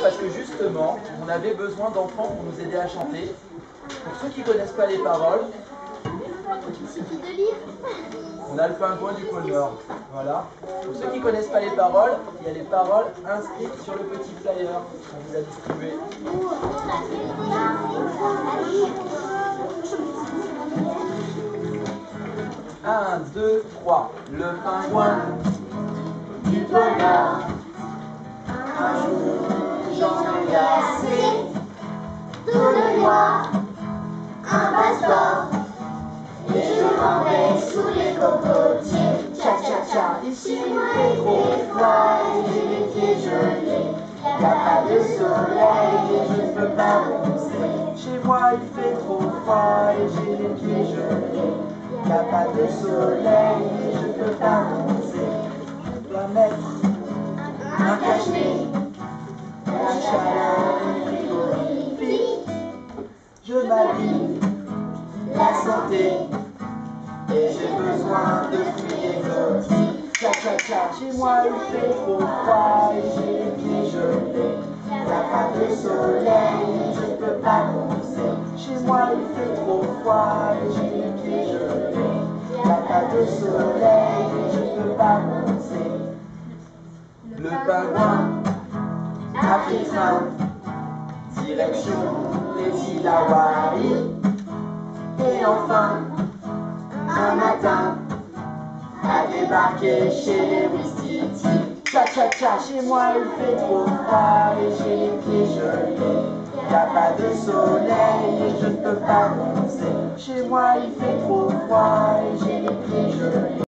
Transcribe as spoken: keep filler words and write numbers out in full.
parce que justement, on avait besoin d'enfants pour nous aider à chanter. Pour ceux qui ne connaissent pas les paroles, on a le pingouin du pôle Nord. Voilà. Pour ceux qui ne connaissent pas les paroles, il y a les paroles inscrites sur le petit flyer qu'on vous a distribué. Un, deux, trois. Le pingouin du pôle Nord. Un jour, j'en ai assez de le noir, un passeport, et je m'en vais sous les cocotiers. Tcha tcha tcha, ici il fait trop froid et j'ai les pieds gelés. Y a pas de soleil et je ne peux pas bronzer. Chez moi il fait trop froid et j'ai les pieds gelés. Y a pas de soleil et je ne peux pas bronzer. Je dois mettre un cache-nez. La chaleur est frigorifique. Je m'habille, la santé, et j'ai besoin de fruits exotiques. Tcha tcha tcha, chez moi il fait trop froid et j'ai les pieds gelés. Y'a pas de soleil, je peux pas bronzer. Chez moi il fait trop froid et j'ai les pieds gelés. Y'a pas de soleil, je peux pas bronzer. Le pingouin africain, direction les îles Hawaï. Et enfin, un matin, a débarqué chez les Ouistiti. Tcha tcha tcha, chez moi il fait trop froid et j'ai les pieds gelés. Y'a pas de soleil et je ne peux pas bronzer. Chez moi il fait trop froid et j'ai les pieds gelés.